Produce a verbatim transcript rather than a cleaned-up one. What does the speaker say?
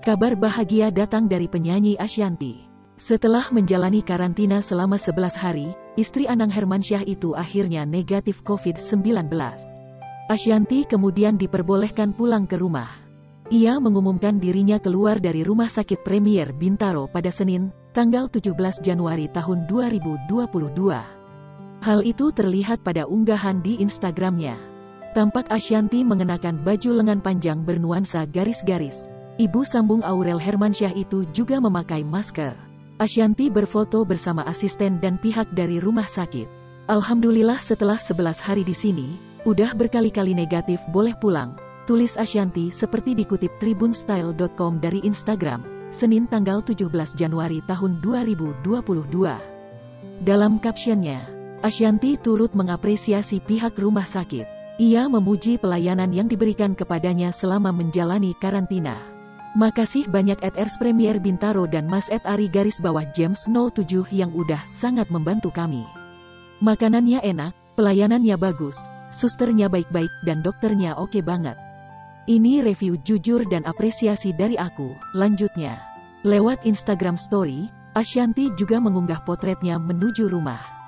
Kabar bahagia datang dari penyanyi Ashanty. Setelah menjalani karantina selama sebelas hari, istri Anang Hermansyah itu akhirnya negatif covid sembilan belas. Ashanty kemudian diperbolehkan pulang ke rumah. Ia mengumumkan dirinya keluar dari Rumah Sakit Premier Bintaro pada Senin, tanggal tujuh belas Januari tahun dua ribu dua puluh dua. Hal itu terlihat pada unggahan di Instagramnya. Tampak Ashanty mengenakan baju lengan panjang bernuansa garis-garis. Ibu sambung Aurel Hermansyah itu juga memakai masker. Ashanty berfoto bersama asisten dan pihak dari rumah sakit. Alhamdulillah setelah sebelas hari di sini, udah berkali-kali negatif boleh pulang, tulis Ashanty seperti dikutip tribunstyle dot com dari Instagram, Senin tanggal tujuh belas Januari tahun dua ribu dua puluh dua. Dalam captionnya, Ashanty turut mengapresiasi pihak rumah sakit. Ia memuji pelayanan yang diberikan kepadanya selama menjalani karantina. Makasih banyak at Ers Premier Bintaro dan Mas at Ari garis bawah James nol tujuh yang udah sangat membantu kami. Makanannya enak, pelayanannya bagus, susternya baik-baik dan dokternya oke banget. Ini review jujur dan apresiasi dari aku, lanjutnya. Lewat Instagram Story, Ashanty juga mengunggah potretnya menuju rumah.